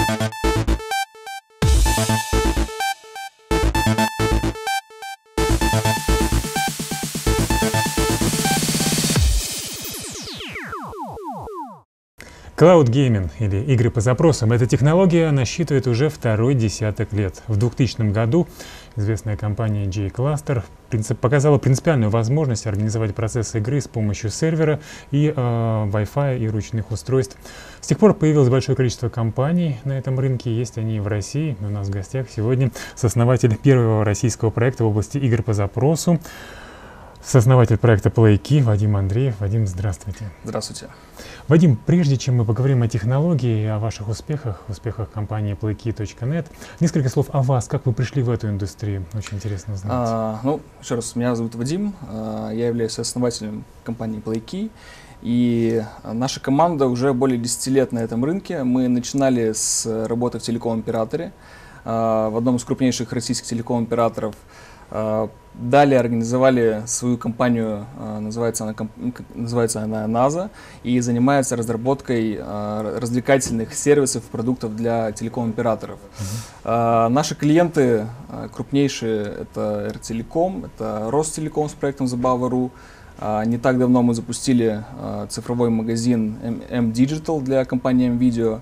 Cloud Gaming или игры по запросам — эта технология насчитывает уже второй десяток лет. В 2000 году известная компания J-Cluster показала принципиальную возможность организовать процесс игры с помощью сервера и Wi-Fi и ручных устройств. С тех пор появилось большое количество компаний на этом рынке, есть они и в России. У нас в гостях сегодня сооснователь первого российского проекта в области игр по запросу, сооснователь проекта PlayKey Вадим Андреев. Вадим, здравствуйте. Здравствуйте. Вадим, прежде чем мы поговорим о технологии, о ваших успехах компании PlayKey.net, несколько слов о вас, как вы пришли в эту индустрию, очень интересно узнать. Еще раз, меня зовут Вадим, я являюсь основателем компании PlayKey, и наша команда уже более 10 лет на этом рынке. Мы начинали с работы в телеком-операторе, в одном из крупнейших российских телеком-операторов. Далее организовали свою компанию, называется она NASA, и занимается разработкой развлекательных сервисов, продуктов для телеком-операторов. Наши клиенты крупнейшие — это РТелеком, это Ростелеком с проектом Забава.ру. Не так давно мы запустили цифровой магазин M-Digital для компании M-Video.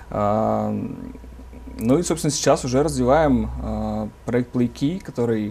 Ну и, собственно, сейчас уже развиваем проект PlayKey, который,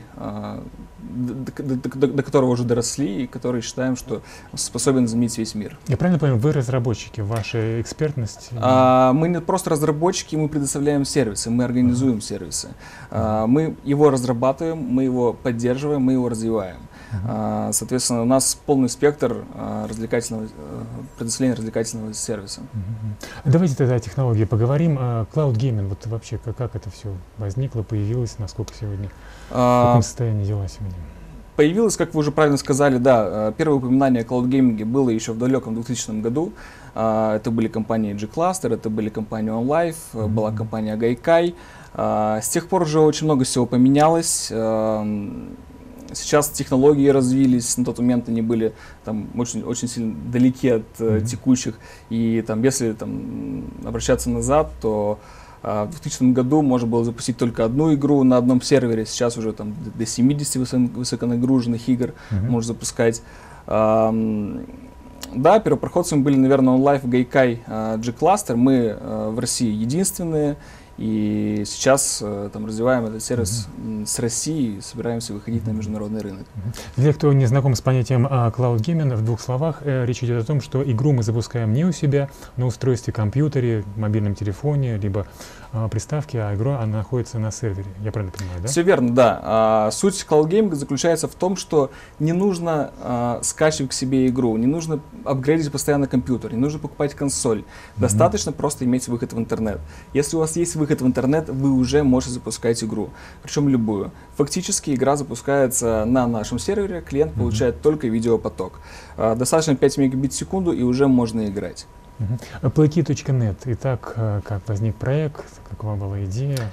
до которого уже доросли и который считаем, что способен заменить весь мир. Я правильно понимаю, вы разработчики, ваша экспертность? Мы не просто разработчики, мы предоставляем сервисы, мы организуем сервисы. Мы его разрабатываем, мы его поддерживаем, мы его развиваем. Соответственно, у нас полный спектр предоставления развлекательного сервиса. Давайте тогда о технологии поговорим. Cloud Gaming, вот вообще как это все возникло, появилось, насколько сегодня, в каком состоянии дела сегодня? Появилось, как вы уже правильно сказали, да, первое упоминание о Cloud Gaming было еще в далеком 2000 году. Это были компании J-Cluster, это были компании OnLive, была компания Gaikai. С тех пор уже очень много всего поменялось. Сейчас технологии развились, на тот момент они были там очень сильно далеки от текущих. И там, если обращаться назад, то в 2000 году можно было запустить только одну игру на одном сервере. Сейчас уже там до 70 высоконагруженных игр можно запускать. Да, первопроходцами были, наверное, OnLive, Gaikai, J-Cluster. Мы в России единственные. И сейчас развиваем этот сервис с России и собираемся выходить на международный рынок. Для тех, кто не знаком с понятием Cloud Gaming, в двух словах речь идет о том, что игру мы запускаем не у себя на устройстве, компьютере, мобильном телефоне, либо приставке, а игра находится на сервере. Я правильно понимаю, да? Все верно, да. Суть Cloud Gaming заключается в том, что не нужно скачивать к себе игру, не нужно апгрейдить постоянно компьютер, не нужно покупать консоль. Достаточно просто иметь выход в интернет. Если у вас есть выход в интернет, вы уже можете запускать игру, причем любую. Фактически игра запускается на нашем сервере, клиент получает только видеопоток. Достаточно 5 мегабит в секунду, и уже можно играть. PlayKey.net. Итак, как возник проект, какова была идея?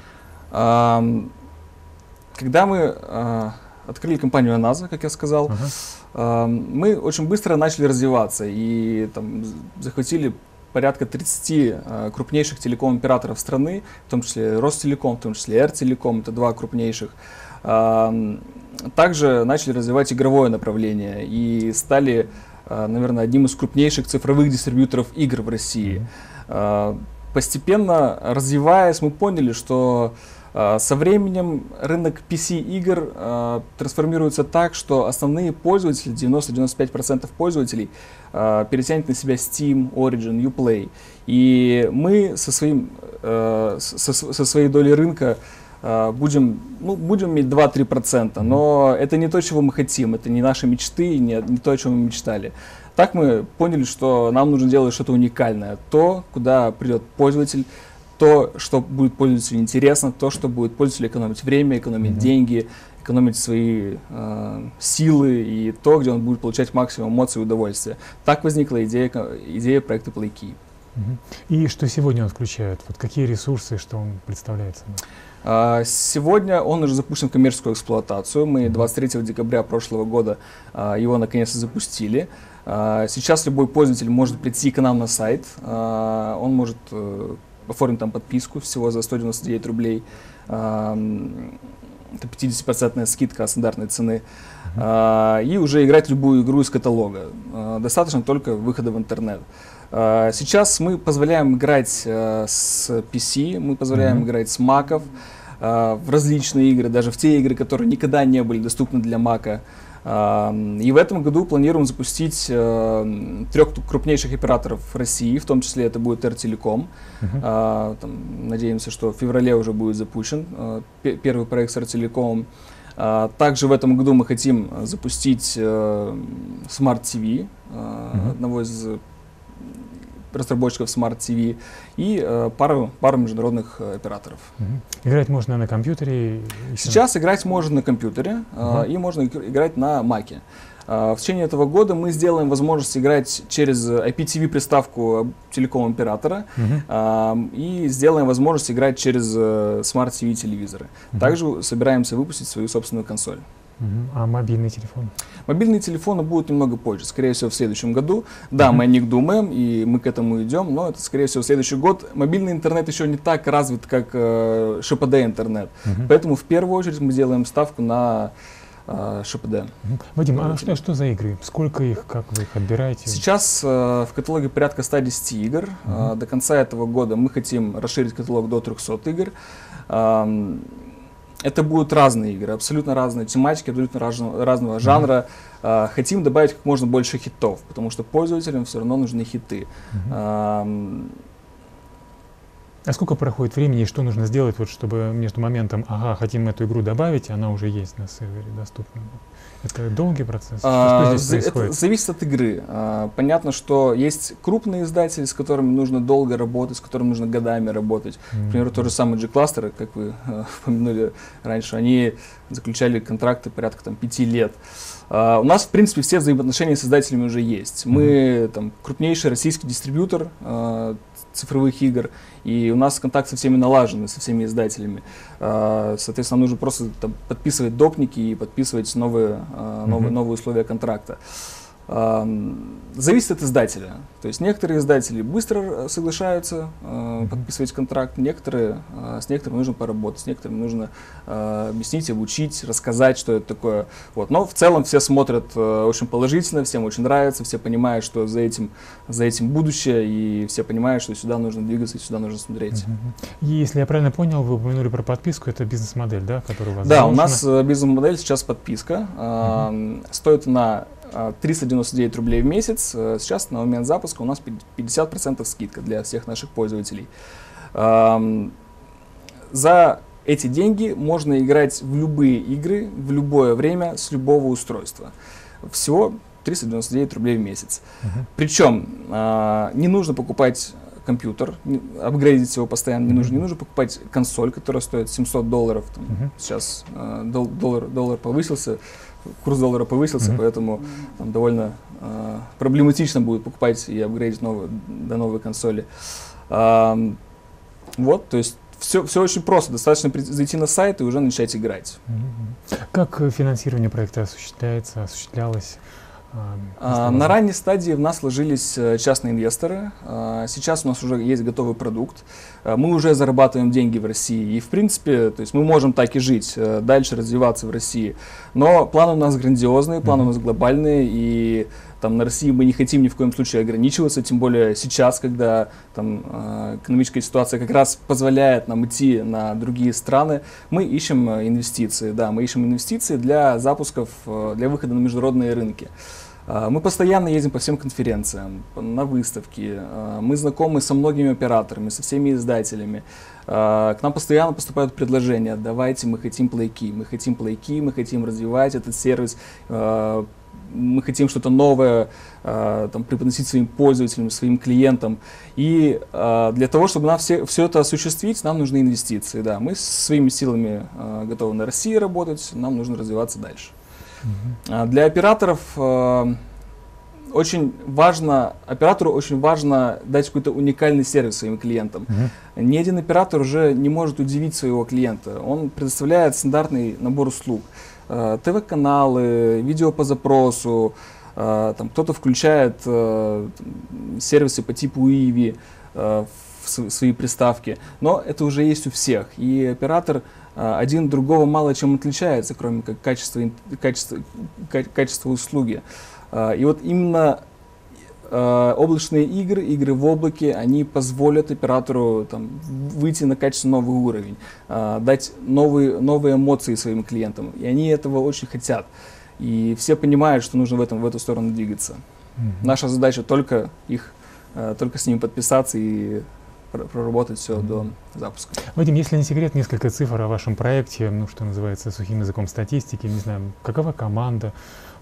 Когда мы открыли компанию NASA, как я сказал, мы очень быстро начали развиваться и захватили порядка 30 крупнейших телеком-операторов страны, в том числе Ростелеком, в том числе РТелеком, это два крупнейших. Также начали развивать игровое направление и стали, наверное, одним из крупнейших цифровых дистрибьюторов игр в России. Постепенно развиваясь, мы поняли, что со временем рынок PC-игр трансформируется так, что основные пользователи, 90-95% пользователей, перетянет на себя Steam, Origin, Uplay. И мы со своей долей рынка будем иметь 2-3%, но это не то, чего мы хотим, это не наши мечты, не то, о чем мы мечтали. Так мы поняли, что нам нужно делать что-то уникальное, то, куда придет пользователь, то, что будет пользователю интересно, то, что будет пользователю экономить время, экономить деньги, экономить свои силы и то, где он будет получать максимум эмоций и удовольствия. Так возникла идея проекта PlayKey. И что сегодня он включает? Вот какие ресурсы, что он представляет собой? Сегодня он уже запущен в коммерческую эксплуатацию. Мы 23 декабря прошлого года его наконец-то запустили. Сейчас любой пользователь может прийти к нам на сайт, он может оформить там подписку всего за 199 рублей. Это 50% скидка от стандартной цены. И уже играть любую игру из каталога. Достаточно только выхода в интернет. Сейчас мы позволяем играть с PC, мы позволяем играть с Mac'ов в различные игры, даже в те игры, которые никогда не были доступны для Mac'а. И в этом году планируем запустить 3 крупнейших операторов России, в том числе это будет R-Telecom. Надеемся, что в феврале уже будет запущен первый проект с R-Telecom. Также в этом году мы хотим запустить Smart TV, одного из разработчиков Smart TV, и пару международных операторов. Играть можно на компьютере? Сейчас играть можно на компьютере, и можно играть на Mac'е. В течение этого года мы сделаем возможность играть через IPTV приставку телеком-оператора и сделаем возможность играть через Smart TV телевизоры. Также собираемся выпустить свою собственную консоль. А мобильный телефон? Мобильные телефоны будут немного позже, скорее всего, в следующем году. Да, мы о них думаем, и мы к этому идем, но это, скорее всего, в следующий год. Мобильный интернет еще не так развит, как ШПД интернет. Поэтому в первую очередь мы делаем ставку на ШПД. Вадим, а что за игры? Сколько их, как вы их отбираете? Сейчас в каталоге порядка 110 игр. До конца этого года мы хотим расширить каталог до 300 игр. Это будут разные игры, абсолютно разные тематики, абсолютно разного жанра. Хотим добавить как можно больше хитов, потому что пользователям все равно нужны хиты. А сколько проходит времени и что нужно сделать, вот, чтобы между моментом, ага, хотим эту игру добавить, она уже есть на сервере доступна? Это долгий процесс? Что здесь происходит? Это зависит от игры. Понятно, что есть крупные издатели, с которыми нужно долго работать, с которыми нужно годами работать. Например, тот же самый G-Cluster, как вы упомянули раньше, они заключали контракты порядка 5 лет. У нас, в принципе, все взаимоотношения с издателями уже есть. Мы крупнейший российский дистрибьютор цифровых игр, и у нас контакт со всеми налажены, со всеми издателями. Соответственно, нужно просто подписывать допники и подписывать новые условия контракта. Зависит от издателя. То есть некоторые издатели быстро соглашаются подписывать контракт, с некоторыми нужно поработать, с некоторыми нужно объяснить, обучить, рассказать, что это такое. Вот. Но в целом все смотрят очень положительно, всем очень нравится, все понимают, что за этим будущее, и все понимают, что сюда нужно двигаться, и сюда нужно смотреть. Если я правильно понял, вы упомянули про подписку, это бизнес-модель, да, которая у вас заложена? Да, у нас бизнес-модель сейчас подписка. Стоит она 399 рублей в месяц. Сейчас на момент запуска у нас 50% скидка для всех наших пользователей. За эти деньги можно играть в любые игры, в любое время, с любого устройства. Всего 399 рублей в месяц. Причем не нужно покупать компьютер, апгрейдить его постоянно не нужно. Не нужно покупать консоль, которая стоит $700. Сейчас доллар повысился. Курс доллара повысился, поэтому довольно проблематично будет покупать и апгрейдить до новой консоли. Вот, то есть все очень просто. Достаточно зайти на сайт и уже начать играть. Как финансирование проекта осуществлялось? На ранней стадии в нас сложились частные инвесторы. Сейчас у нас уже есть готовый продукт. Мы уже зарабатываем деньги в России. И в принципе, то есть мы можем так и жить, дальше развиваться в России. Но планы у нас грандиозные, планы у нас глобальные. И на России мы не хотим ни в коем случае ограничиваться. Тем более сейчас, когда экономическая ситуация как раз позволяет нам идти на другие страны, мы ищем инвестиции. Да, мы ищем инвестиции для запусков, для выхода на международные рынки. Мы постоянно ездим по всем конференциям, на выставки, мы знакомы со многими операторами, со всеми издателями. К нам постоянно поступают предложения: давайте, мы хотим PlayKey, мы хотим развивать этот сервис, мы хотим что-то новое преподносить своим пользователям, своим клиентам. И для того, чтобы нам все это осуществить, нам нужны инвестиции. Да. Мы своими силами готовы на России работать, нам нужно развиваться дальше. Для операторов оператору очень важно дать какой-то уникальный сервис своим клиентам. Ни один оператор уже не может удивить своего клиента. Он предоставляет стандартный набор услуг. ТВ-каналы, видео по запросу, кто-то включает сервисы по типу Иви. свои приставки, но это уже есть у всех. И оператор один другого мало чем отличается, кроме как качества услуги. И вот именно облачные игры, игры в облаке, они позволят оператору там, выйти на качественно новый уровень, дать новые эмоции своим клиентам. И они этого очень хотят. И все понимают, что нужно в эту сторону двигаться. Наша задача только с ними подписаться и проработать все до запуска. Вадим, если не секрет, несколько цифр о вашем проекте, ну, что называется, сухим языком статистики. Не знаю, какова команда,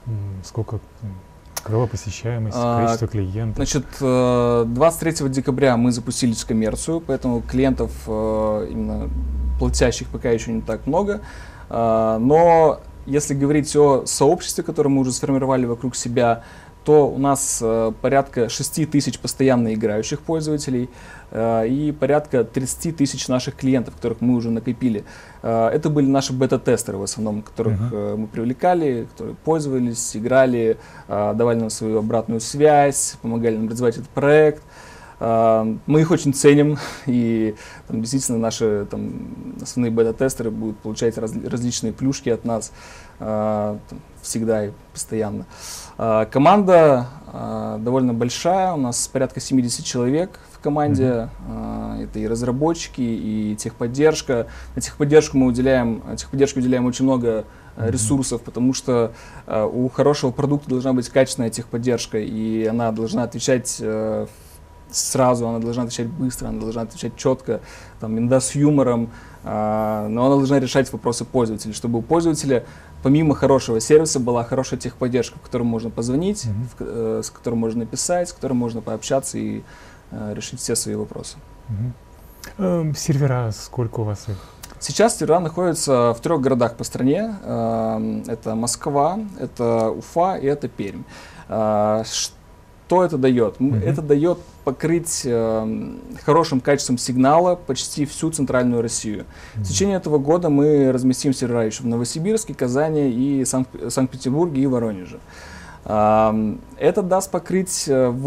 какова посещаемость, количество клиентов? Значит, 23 декабря мы запустились в коммерцию, поэтому клиентов именно платящих пока еще не так много. Но если говорить о сообществе, которое мы уже сформировали вокруг себя, то у нас порядка 6 тысяч постоянно играющих пользователей и порядка 30 тысяч наших клиентов, которых мы уже накопили. Это были наши бета-тестеры в основном, которых мы привлекали, которые пользовались, играли, давали нам свою обратную связь, помогали нам развивать этот проект. Мы их очень ценим, и там, действительно наши основные бета-тестеры будут получать различные плюшки от нас всегда и постоянно. Команда довольно большая, у нас порядка 70 человек в команде. Это и разработчики, и техподдержка. На техподдержку мы уделяем очень много ресурсов, потому что у хорошего продукта должна быть качественная техподдержка, и она должна отвечать сразу, она должна отвечать быстро, она должна отвечать четко, иногда с юмором, но она должна решать вопросы пользователя, чтобы у пользователя помимо хорошего сервиса была хорошая техподдержка, в которую можно позвонить, с которой можно написать, с которой можно пообщаться и решить все свои вопросы. Сервера, сколько у вас их? Сейчас сервера находятся в 3 городах по стране. Это Москва, это Уфа и это Пермь. Что это дает? Это дает покрыть хорошим качеством сигнала почти всю центральную Россию. В течение этого года мы разместим сервера еще в Новосибирске, Казани, и Санкт-Петербурге и Воронеже. Это даст покрыть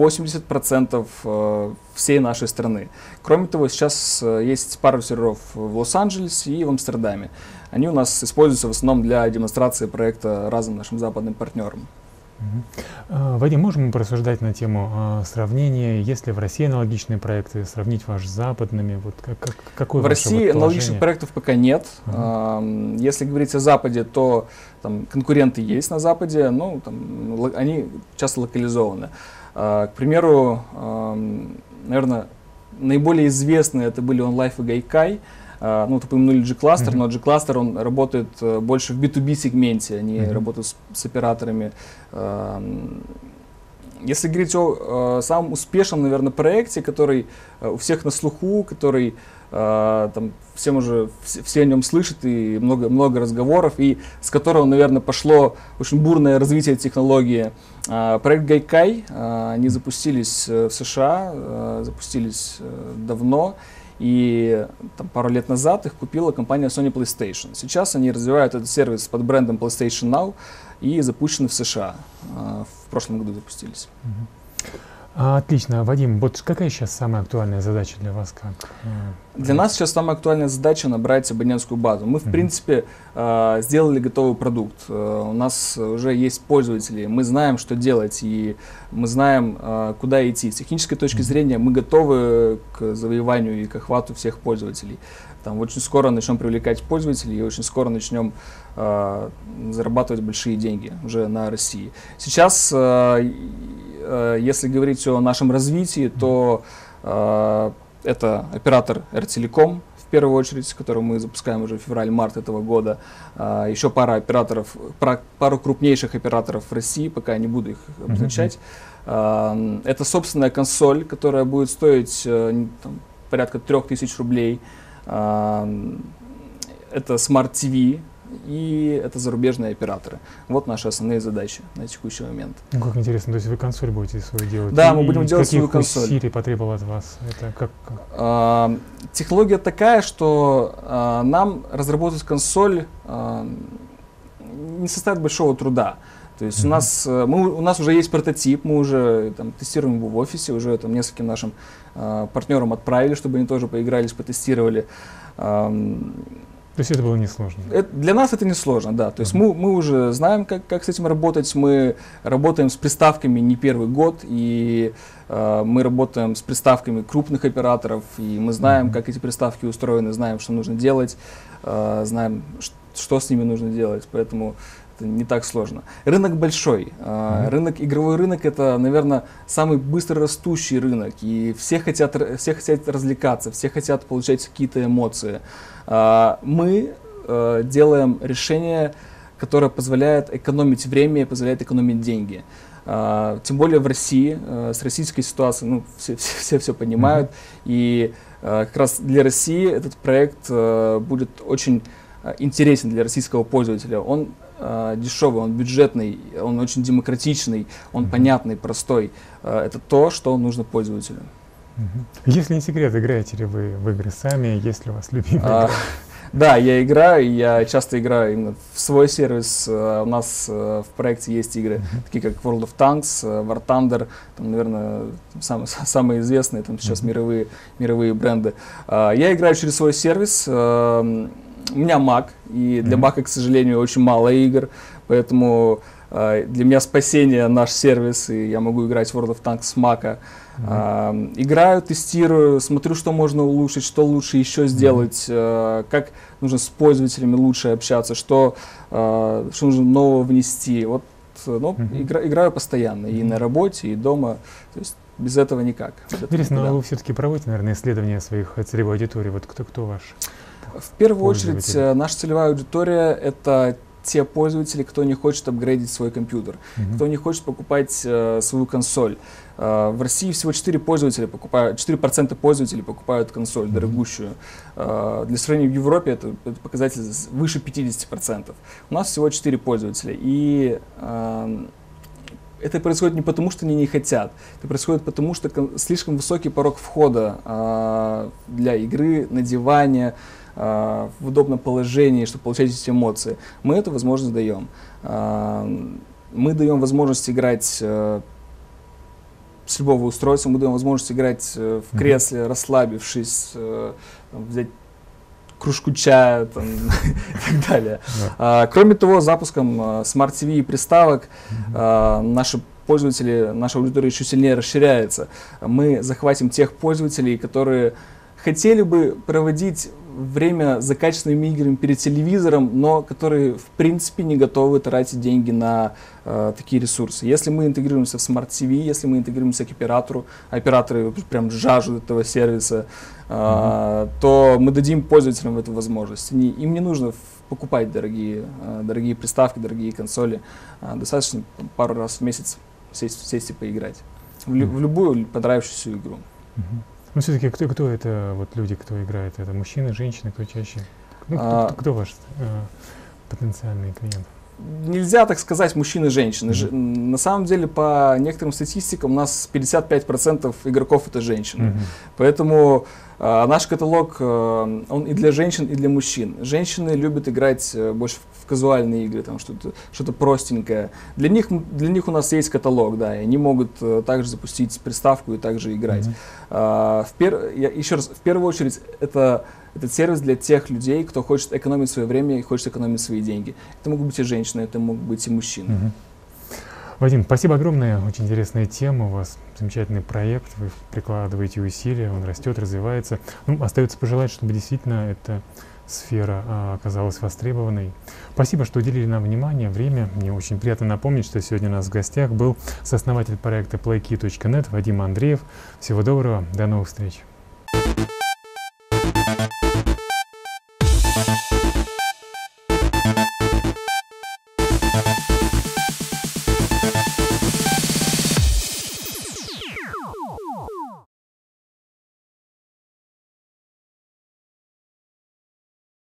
80% всей нашей страны. Кроме того, сейчас есть пара серверов в Лос-Анджелесе и в Амстердаме. Они у нас используются в основном для демонстрации проекта разным нашим западным партнерам. Вадим, можем мы порассуждать на тему сравнения, есть ли в России аналогичные проекты, сравнить ваш с западными? Вот какое в России аналогичных проектов пока нет. Если говорить о Западе, то там конкуренты есть на Западе, но они часто локализованы. К примеру, наверное, наиболее известные это были OnLive и Gaikai. Ну, вот упомянули G-Cluster, но G-Cluster, он работает больше в B2B сегменте, они работают с операторами. Если говорить о самом успешном, наверное, проекте, который у всех на слуху, который все о нем слышат, и много разговоров, и с которого, наверное, пошло очень бурное развитие технологии. Проект Gaikai, они запустились в США, запустились давно. И пару лет назад их купила компания Sony PlayStation. Сейчас они развивают этот сервис под брендом PlayStation Now и запущены в США. В прошлом году запустились. Отлично. Вадим, вот какая сейчас самая актуальная задача для вас? Для нас сейчас самая актуальная задача — набрать абонентскую базу. Мы, в принципе, сделали готовый продукт. У нас уже есть пользователи, мы знаем, что делать, и мы знаем, куда идти. С технической точки зрения мы готовы к завоеванию и к охвату всех пользователей. Очень скоро начнем привлекать пользователей и очень скоро начнем зарабатывать большие деньги уже на России. Сейчас, если говорить о нашем развитии, то это оператор R-Telecom, в первую очередь, который мы запускаем уже в феврале-март этого года. Еще пару крупнейших операторов в России, пока не буду их обозначать. Это собственная консоль, которая будет стоить порядка 3000 рублей. Это Smart TV и это зарубежные операторы. Вот наши основные задачи на текущий момент. Ну, как интересно, то есть вы консоль будете свою делать? Да, мы будем делать свою консоль. Каких усилий потребовал от вас? Это технология такая, что нам разработать консоль не составит большого труда. То есть у нас уже есть прототип, мы уже там тестируем его в офисе, уже там нескольким нашим партнерам отправили, чтобы они тоже поигрались, потестировали. То есть это было несложно? Для нас это несложно, да. То есть мы уже знаем, как с этим работать. Мы работаем с приставками не первый год, и мы работаем с приставками крупных операторов, и мы знаем, как эти приставки устроены, знаем, что нужно делать, знаем, что с ними нужно делать, поэтому это не так сложно. Рынок большой. Игровой рынок — это, наверное, самый быстро растущий рынок, и все хотят развлекаться, все хотят получать какие-то эмоции. Мы делаем решение, которое позволяет экономить время и позволяет экономить деньги. Тем более в России, с российской ситуацией, ну, все понимают, и как раз для России этот проект будет очень интересен для российского пользователя. Он дешевый, он бюджетный, он очень демократичный, он понятный, простой. Это то, что нужно пользователю. Если не секрет, играете ли вы в игры сами, есть ли у вас любимые игры? Да, я играю, я часто играю именно в свой сервис. У нас в проекте есть игры, такие как World of Tanks, War Thunder, там, наверное, самые известные там сейчас мировые бренды. Я играю через свой сервис. У меня Mac, и для Mac, к сожалению, очень мало игр, поэтому для меня спасение наш сервис, и я могу играть в World of Tanks с Mac. Играю, тестирую, смотрю, что можно улучшить, что лучше еще сделать, как нужно с пользователями лучше общаться, что нужно нового внести. Вот, играю постоянно, и на работе, и дома. То есть без этого никак. Интересно, но вы все-таки проводите, наверное, исследования своих целевой аудитории. Вот кто ваш? В первую очередь, наша целевая аудитория — это те пользователи, кто не хочет апгрейдить свой компьютер, кто не хочет покупать свою консоль. В России всего 4% пользователей покупают консоль дорогущую. Для сравнения, в Европе это показатель выше 50%. У нас всего 4 пользователя. И это происходит не потому, что они не хотят. Это происходит потому, что слишком высокий порог входа для игры на диване, в удобном положении, чтобы получать эти эмоции. Мы эту возможность даем. Мы даем возможность играть с любого устройства, мы даем возможность играть в кресле, расслабившись, взять кружку чая там, и так далее. Кроме того, запуском Smart TV и приставок наши пользователи, наша аудитория еще сильнее расширяется. Мы захватим тех пользователей, которые хотели бы проводить время за качественными играми перед телевизором, но которые в принципе не готовы тратить деньги на такие ресурсы. Если мы интегрируемся в Smart TV, если мы интегрируемся к оператору, операторы прям жаждут этого сервиса, то мы дадим пользователям эту возможность. Им не нужно покупать дорогие приставки, дорогие консоли. Достаточно пару раз в месяц сесть и поиграть в любую понравившуюся игру. Ну, все-таки кто это вот люди, кто играет? Это мужчины, женщины, кто чаще? Кто ваш потенциальный клиент? Нельзя так сказать мужчины и женщины. На самом деле, по некоторым статистикам, у нас 55% игроков это женщины. Поэтому наш каталог, он и для женщин, и для мужчин. Женщины любят играть больше в казуальные игры, там что-то простенькое. Для них у нас есть каталог, да, и они могут также запустить приставку и также играть. Еще раз, в первую очередь, этот сервис для тех людей, кто хочет экономить свое время и хочет экономить свои деньги. Это могут быть и женщины, это могут быть и мужчины. Вадим, спасибо огромное. Очень интересная тема. У вас замечательный проект. Вы прикладываете усилия, он растет, развивается. Ну, остается пожелать, чтобы действительно эта сфера оказалась востребованной. Спасибо, что уделили нам внимание, время. мне очень приятно напомнить, что сегодня у нас в gостях был сооснователь проекта PlayKey.net Вадим Андреев. Всего доброго, до новых встреч.